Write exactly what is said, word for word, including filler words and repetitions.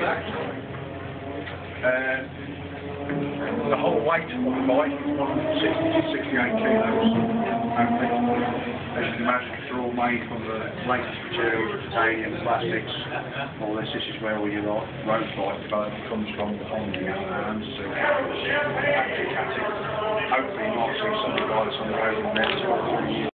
Uh, the whole weight of the bike is one hundred sixty to sixty-eight kilos only. As you can imagine, it's all made from the latest materials, titanium, plastics, all this. This is where all your road bike development comes from, the Honda and Suzuki. Hopefully not see some of the guys on the road in the next two or three years.